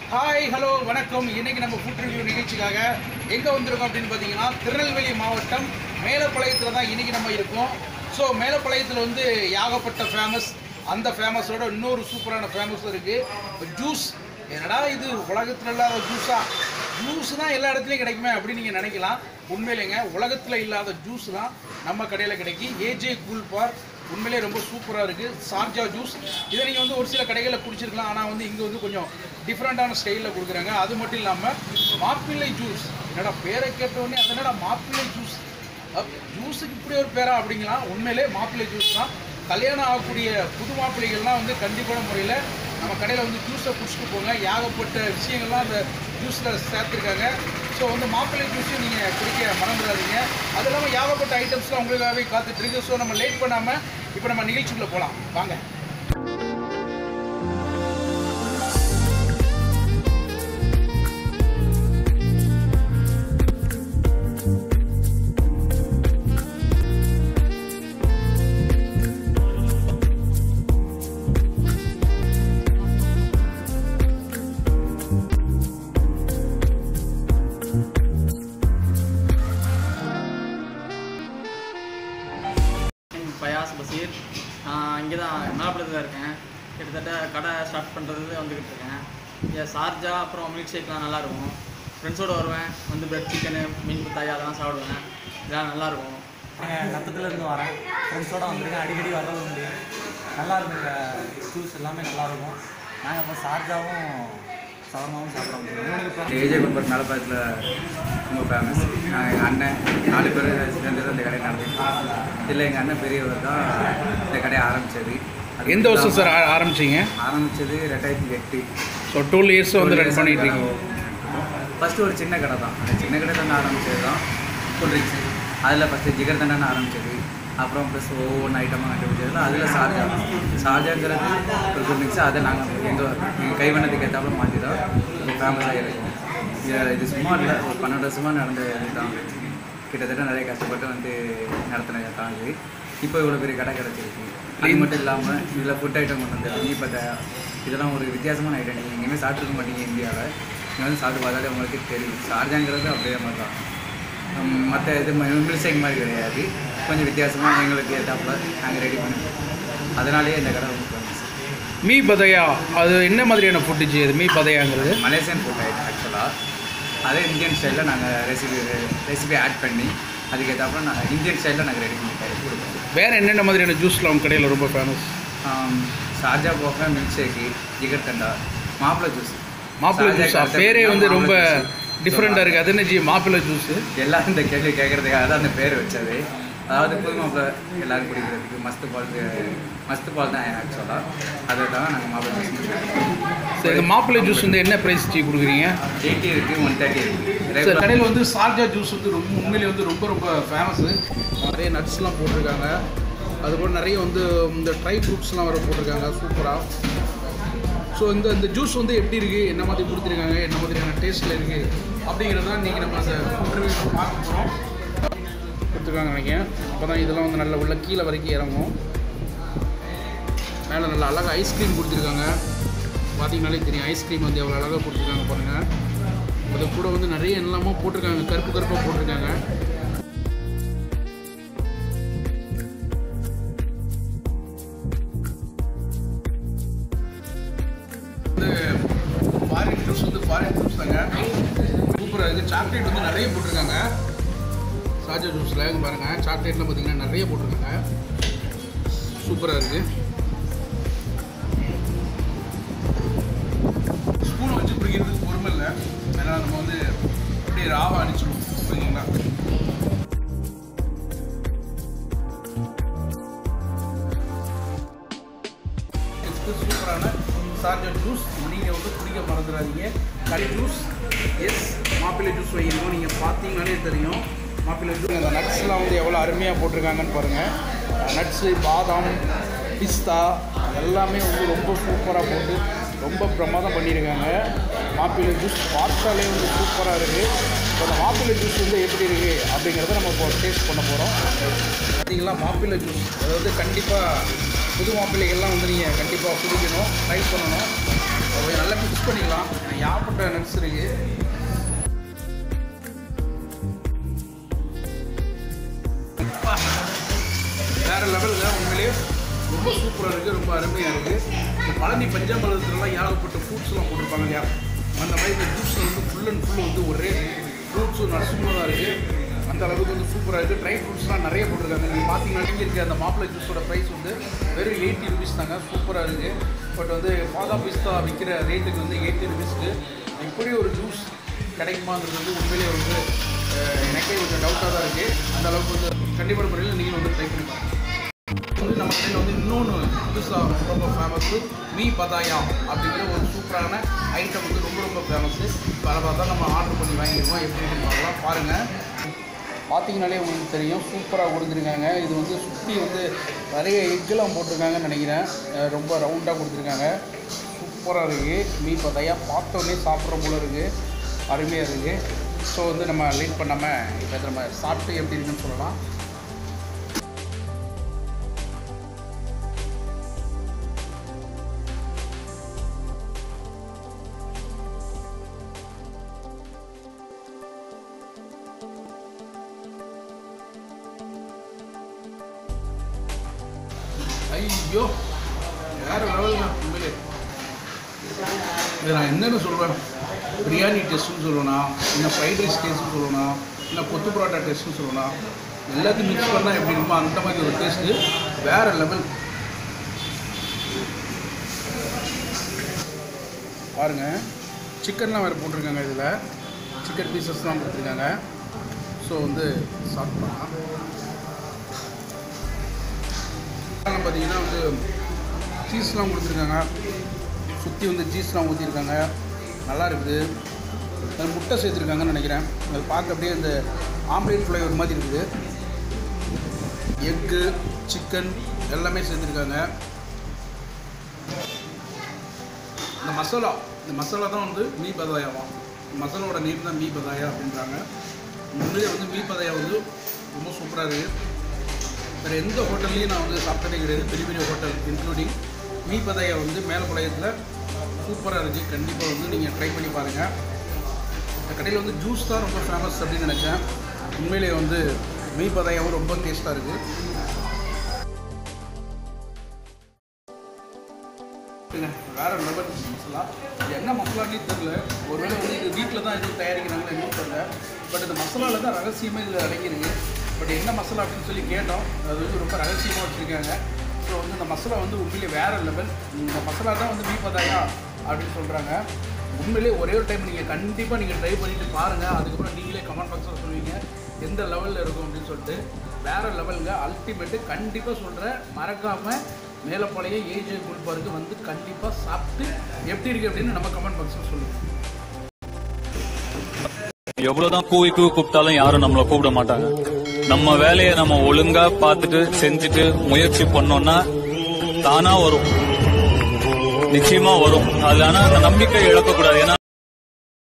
Hi hello வணக்கம். இன்றைக்கி நம்ம ஃபுட் ரிவ்யூ நிகழ்ச்சிக்காக எங்கே வந்திருக்கோம் அப்படின்னு பார்த்தீங்கன்னா திருநெல்வேலி மாவட்டம் மேலப்பாளையத்தில் தான் இன்றைக்கி நம்ம இருக்கோம். ஸோ மேலப்பாளையத்தில் வந்து ஏகப்பட்ட ஃபேமஸ், அந்த ஃபேமஸோட இன்னொரு சூப்பரான ஃபேமஸ் இருக்குது ஜூஸ். என்னடா இது உலகத்தில் இல்லாத ஜூஸ் தான் எல்லா இடத்துலையும் கிடைக்குமே அப்படின்னு நீங்கள் நினைக்கலாம். உண்மையிலேங்க உலகத்தில் இல்லாத ஜூஸ் தான் நம்ம கடையில் கிடைக்கி. ஏஜே கூல் பார் உண்மையிலே ரொம்ப சூப்பராக இருக்குது. சார்ஜா ஜூஸ் இதை நீங்கள் வந்து ஒரு சில கடைகளில் குடிச்சிருக்கலாம், ஆனால் வந்து இங்கே வந்து கொஞ்சம் டிஃப்ரெண்ட்டான ஸ்டைலில் கொடுக்குறாங்க. அது மட்டும் இல்லாமல் மாப்பிள்ளை ஜூஸ், என்னடா பேரை கேட்டவுடனே அதனடா மாப்பிள்ளை ஜூஸ், ஜூஸுக்கு இப்படி ஒரு பேரா அப்படிங்கலாம். உண்மையிலே மாப்பிள்ளை ஜூஸ் தான். கல்யாணம் ஆகக்கூடிய புது மாப்பிள்ளைகள்லாம் வந்து கண்டிப்பான முறையில் நம்ம கடையில் வந்து ஜூஸை குடிச்சிட்டு போங்க. ஏகப்பட்ட விஷயங்கள்லாம் அந்த ஜூஸில் சேர்த்துருக்காங்க. ஸோ வந்து மாப்பிள்ளை ஜூஸையும் நீங்கள் குடிக்க மறந்துடாதீங்க. அது இல்லாமல் ஏகப்பட்ட ஐட்டம்ஸ்லாம் உங்களுக்காகவே காத்துட்ருக்கு. ஸோ நம்ம லேட் பண்ணாமல் இப்போ நம்ம நிகழ்ச்சிக்குள்ளே போகலாம் வாங்க. பயாஸ் பசீர், இங்கே தான் மேலப்பாளையத்தில் இருக்கேன். கிட்டத்தட்ட கடை ஸ்டார்ட் பண்ணுறது வந்துக்கிட்டு இருக்கேன். இங்கே சார்ஜா அப்புறம் மில்க் ஷேக்லாம் நல்லாயிருக்கும். ஃப்ரெண்ட்ஸோடு வருவேன், வந்து பிரெட் சிக்கனு மீன் புத்தாய் அதெல்லாம் சாப்பிடுவேன். இதெல்லாம் நல்லாயிருக்கும். நத்தத்துலேருந்து வரேன், ஃப்ரெண்ட்ஸோடு வந்துருக்கேன், அடிக்கடி வர்றது உண்டு. நல்லாயிருக்குங்க, ஜூஸ் எல்லாமே நல்லாயிருக்கும். நாங்கள் இப்போ சார்ஜாவும் சவர்மாவும் சாப்பிட்றோம். ஏஜே கும்பர் மேலப்பாளையத்தில் ரொம்ப ஃபேமஸ். எங்கள் அண்ணன் 4 பேர் சேர்ந்து தான் இந்த கடையை நடத்திட்டோம். இதில் எங்கள் அண்ணன் பெரியவர் தான் இந்த கடையை ஆரம்பித்தது. எந்த வருஷம் சார் ஆரம்பிச்சிங்க? ஆரம்பித்தது 2008. ஸோ 12 இயர்ஸ் வந்து ரன் பண்ணிட்டு இருக்கீங்க. ஃபஸ்ட்டு ஒரு சின்ன கடை தான், அந்த சின்ன கடை தான் ஆரம்பித்தது தான் கூல் ட்ரிங்க்ஸு. அதில் ஃபஸ்ட்டு ஜிகர் தண்டான்னு ஆரம்பித்தது. அப்புறம் ப்ளஸ் ஒவ்வொன்று ஐட்டமாக கண்டுபிடிச்சதுல அதில் சார்ஜாங்கிறது ஒரு கூல் ட்ரிங்க்ஸு. அதை நாங்கள் எங்கள் கைவண்ணத்துக்கு ஏற்றாப்புல மாற்றி தான் ரொம்ப ஃபேமஸாக இருக்கும். இது சும்மா இல்லை, ஒரு 12 வருஷமாக நடந்த இதுதான். கிட்டத்தட்ட நிறைய கஷ்டப்பட்டு வந்து நடத்தின தாண்டி இப்போ இவ்வளோ பெரிய கடை கிடச்சிருக்கு. அது மட்டும் இல்லாமல் இதில் ஃபுட் ஐட்டம் கொண்டு வந்து மீ பத்தாயா இதெல்லாம் ஒரு வித்தியாசமான ஐட்டம். நீங்கள் எங்கேயுமே சாப்பிட்ருக்க மாட்டீங்க இந்தியாவில். நீங்கள் வந்து சாப்பிட்டு பார்த்தாலே உங்களுக்கு தெரியும். சார்ஜாங்கிறது அப்படியே மாதிரி தான். மற்ற இது மில்க் ஷேக் மாதிரி கிடையாது, கொஞ்சம் வித்தியாசமாக எங்களுக்கு ஏற்றாப்புல நாங்கள் ரெடி பண்ணிடுவோம். அதனாலேயே இந்த கடை ரொம்ப ஃபேமஸ். மீ பதையா அது என்ன மாதிரியான ஃபுட்டுச்சு? அது மீ பதையாங்கிறது மலேசியன் ஃபுட் ஐட்டம் ஆக்சுவலாக. அதே இந்தியன் ஸ்டைலில் நாங்கள் ரெசிபி ஆட் பண்ணி அதுக்கேற்றாப்புல நாங்கள் இந்தியன் ஸ்டைலில் நாங்கள் ரெடி பண்ணி கொடுப்போம். வேறு என்னென்ன மாதிரியான ஜூஸ்லாம் உங்கள் கடையில் ரொம்ப ஃபேமஸ்? சார்ஜா போக மில்க் ஷேக்கு, ஜிகர் தண்டா, மாப்பிள்ளை ஜூஸ். மாப்பிள்ளை ஜூஸ் பேரே வந்து ரொம்ப டிஃப்ரெண்ட்டாக இருக்குது. அது என்ன மாப்பிள்ளை ஜூஸு? எல்லாம் இந்த கேள்வி கேட்குறதுக்காக தான் அந்த பேர் வச்சது. அதாவது புது மாப்பிள்ளை எல்லோரும் குடிக்கிறதுக்கு மஸ்து பால் தான் ஆக்சுவலாக. அதை தான் நாங்கள் மாப்பிள்ளை ஜூஸ். சரி, இந்த மாப்பிள்ளை ஜூஸ் வந்து என்ன ப்ரைஸ் கொடுக்குறீங்க? 80 இருக்குது, 130 இருக்குது. சார் கடையில் வந்து சார்ஜா ஜூஸ் வந்து உண்மையிலே வந்து ரொம்ப ஃபேமஸ்ஸு. நிறைய நட்ஸ்லாம் போட்டிருக்காங்க. அதுபோல் நிறைய வந்து இந்த ட்ரை ஃப்ரூட்ஸ்லாம் வர போட்டிருக்காங்க சூப்பராக. ஸோ இந்த ஜூஸ் வந்து எப்படி இருக்குது, என்ன மாதிரி கொடுத்துருக்காங்க, என்ன மாதிரியான டேஸ்ட்டில் இருக்குது அப்படிங்கிறது தான் இன்றைக்கி நம்ம அந்த இன்டர்வியூ பார்க்க போகிறோம். கொடுத்துருக்காங்க நினைக்கிறேன். அப்போ தான் இதெல்லாம் வந்து நல்லா உள்ள கீழே வரைக்கும் இறங்கும். மேலே நல்லா அழகாக ஐஸ்கிரீம் கொடுத்துருக்காங்க. பார்த்தீங்கனாலே தெரியும் ஐஸ்கிரீம் வந்து எவ்வளோ அழகாக கொடுத்துருக்காங்க பாருங்கள். அது கூட வந்து நிறைய எல்லாமே போட்டிருக்காங்க, கருப்பாக போட்டிருக்காங்க. ஃபாரின் ஜூஸ் வந்து ஃபாரின் ஜூஸ் தாங்க, சூப்பராக இருக்குது. சாக்லேட் வந்து நிறைய போட்டிருக்காங்க சார்ஜா ஜூஸில். இங்கே பாருங்கள், சாக்லேட்லாம் பார்த்தீங்கன்னா நிறைய போட்டிருக்காங்க, சூப்பராக இருக்குது. ஸ்பூனை வச்சு பிடிக்கிறதுக்கு பொறுமை இல்லை, அதனால் நம்ம வந்து அப்படியே ராவாக அடிச்சிடுவோம் ஓகேங்களா. சூப்பரான சார்ஜா ஜூஸ் நீங்கள் வந்து குடிக்க மறந்துடாதீங்க. கறி ஜூஸ் எஸ், மாப்பிள்ளை ஜூஸ் வைக்கணும். நீங்கள் பார்த்தீங்கன்னாலே தெரியும் மாப்பிள்ளை ஜூஸ். அந்த நட்ஸ்லாம் வந்து எவ்வளோ அருமையாக போட்டிருக்காங்கன்னு பாருங்கள். நட்ஸு, பாதாம், பிஸ்தா எல்லாமே வந்து ரொம்ப சூப்பராக போட்டு ரொம்ப பிரமாதம் பண்ணியிருக்காங்க. மாப்பிள்ளை ஜூஸ் பார்த்தாலே வந்து சூப்பராக இருக்குது. இப்போ அந்த மாப்பிள்ளை ஜூஸ் வந்து எப்படி இருக்குது அப்படிங்கிறத நம்ம இப்போ டேஸ்ட் பண்ண போகிறோம். பார்த்தீங்களா மாப்பிள்ளை ஜூஸ், அதாவது கண்டிப்பாக புது மாப்பிள்ளைகள்லாம் வந்து நீங்கள் கண்டிப்பாக குடிக்கணும், ட்ரை பண்ணணும். நல்லா மிக்ஸ் பண்ணிக்கலாம். ஏகப்பட்ட நட்ஸ் இருக்கு. வேற லெவலில் உண்மையிலேயே ரொம்ப சூப்பராக இருக்குது, ரொம்ப அருமையாக இருக்குது. பழனி பஞ்சாமிரதத்துலலாம் ஏகப்பட்ட ஃப்ரூட்ஸ்லாம் போட்டிருப்பாங்க இல்லையா, அந்த மாதிரி இந்த ஜூஸில் வந்து ஃபுல் அண்ட் ஃபுல் வந்து ஒரே ஃப்ரூட்ஸும் நட்ஸும் தான் இருக்குது. அந்த அளவுக்கு வந்து சூப்பராக இருக்குது. ட்ரை ஃப்ரூட்ஸ்லாம் நிறைய போட்டிருக்காங்க. நீங்கள் பார்த்தீங்கன்னா இங்கே இருக்க அந்த மாப்பிள்ளை ஜூஸோட ப்ரைஸ் வந்து வெறும் 80 ருபீஸ் தாங்க. சூப்பராக இருக்குது. பட் வந்து பாதாம் பிஸ்தா விற்கிற ரேட்டுக்கு வந்து 80 ருபீஸ்க்கு இப்படி ஒரு ஜூஸ் கிடைக்குமாங்கிறது வந்து உண்மையிலேயே வந்து எனக்கே கொஞ்சம் டவுட்டாக தான் இருக்குது. அந்த அளவுக்கு வந்து கண்டிப்பான முறையில் நீங்கள் வந்து ட்ரை பண்ணி பாருங்கள். வந்து நம்ம கடையில் வந்து இன்னொன்று புதுசாக ரொம்ப ஃபேமஸ்ஸு மீ பதாயா அப்படிங்கிற ஒரு சூப்பரான ஐட்டம் வந்து ரொம்ப ரொம்ப ஃபேமஸ்ஸு. அதை தான் நம்ம ஆர்டர் பண்ணி வாங்கிடுவோம். எப்படி பார்க்கலாம் பாருங்கள். பார்த்தீங்கனாலே உங்களுக்கு தெரியும், சூப்பராக கொடுத்துருக்காங்க. இது வந்து சுற்றி வந்து நிறைய எக்கெல்லாம் போட்டிருக்காங்கன்னு நினைக்கிறேன். ரொம்ப ரவுண்டாக கொடுத்துருக்காங்க. சூப்பராக இருக்குது. மீ பதாயா பார்த்தோன்னே சாப்பிட்ற போல இருக்குது. அருமையாக இருக்குது. ஸோ வந்து நம்ம லேட் பண்ணாமல் இப்போ நம்ம சாப்பிட்டு எப்படி இருக்குன்னு சொல்லலாம். ஐயோ வேறு லெவல் தான் உண்மையிலே. இது நான் என்னென்னு சொல்கிறேன், பிரியாணி டேஸ்ட்டுன்னு சொல்லணும், இல்லை ஃப்ரைட் ரைஸ் டேஸ்ட்டுன்னு சொல்லணும், இல்லை கொத்து பரோட்டா டேஸ்ட்டுன்னு சொல்லணும். எல்லாத்தையும் மிக்ஸ் பண்ணால் எப்படி இருக்குமோ அந்த மாதிரி ஒரு டேஸ்ட்டு வேறு லெவல். பாருங்கள், சிக்கன்லாம் வேறு போட்டிருக்காங்க. இதில் சிக்கன் பீசஸ்லாம் கொடுத்துருக்காங்க. ஸோ வந்து சாப்பிட்லாம். பார்த்தீங்கன்னா வந்து சீஸ்லாம் கொடுத்துருக்காங்க. சுற்றி வந்து சீஸ்லாம் ஊற்றிருக்காங்க. நல்லா இருக்குது. அது முட்டை சேர்த்துருக்காங்கன்னு நினைக்கிறேன். அது பார்க்க அப்படியே அந்த ஆம்லேட் ஃப்ளேவர் மாதிரி இருக்குது. எக்கு, சிக்கன் எல்லாமே சேர்த்துருக்காங்க. இந்த மசாலா தான் வந்து மீ பதாயாவாம். மசாலாவோட நேம் தான் மீ பதாயா அப்படின்றாங்க. உண்மையிலே வந்து மீ பதாயா வந்து ரொம்ப சூப்பராக இருக்குது. வேறு எந்த ஹோட்டல்லையும் நான் வந்து சாப்பிட்டதே கிடையாது. பெரிய பெரிய ஹோட்டல் இன்க்ளூடிங் மீ பதாயா வந்து மேலப்பாளையத்தில் சூப்பராக இருக்குது. கண்டிப்பாக வந்து நீங்கள் ட்ரை பண்ணி பாருங்கள். இந்த கடையில் வந்து ஜூஸ் தான் ரொம்ப ஃபேமஸ் அப்படின்னு நினச்சேன். உண்மையிலே வந்து மீ பதாயாவும் ரொம்ப டேஸ்ட்டாக இருக்குது. வேறு லெவல் மசாலா. இது என்ன மசாலான்னு தெரியல. ஒருவேளை வந்து இது வீட்டில் தான் இது தயாரிக்கிறாங்களோ இன்னும் தெரியல. பட் இந்த மசாலாவில் தான் ரகசியமாக இதில் அடங்கியிருக்கு. பட் என்ன மசாலா அப்படின்னு சொல்லி கேட்டோம். அது வந்து ரொம்ப ரகசியமாக வச்சுருக்காங்க. ஸோ வந்து இந்த மசாலா வந்து உண்மையிலே வேறு லெவல். இந்த மசாலா தான் வந்து மீ பதாயா அப்படின்னு சொல்கிறாங்க. உண்மையிலே ஒரே ஒரு டைம் நீங்கள் கண்டிப்பாக நீங்கள் ட்ரை பண்ணிவிட்டு பாருங்கள். அதுக்கப்புறம் நீங்களே கமெண்ட் பாக்ஸில் சொல்லுவீங்க எந்த லெவலில் இருக்கும் அப்படின்னு சொல்லிட்டு. வேறு லெவலுங்க, அல்டிமேட்டு. கண்டிப்பாக சொல்கிறேன், மறக்காமல் மேலப்பாளையம் ஏஜே குல்பாருக்கு வந்து கண்டிப்பாக சாப்பிட்டு எப்படி இருக்குது அப்படின்னு நம்ம கமெண்ட் பாக்ஸில் சொல்லுங்கள். எவ்வளவுதான் கூவி கூப்பிட்டாலும் யாரும் நம்மளை கூப்பிட மாட்டாங்க. நம்ம வேலையை நம்ம ஒழுங்கா பார்த்துட்டு செஞ்சுட்டு முயற்சி பண்ணோம்னா தானா வரும், நிச்சயமா வரும். அது ஆனா அந்த நம்பிக்கை இழக்கக்கூடாது. ஏன்னா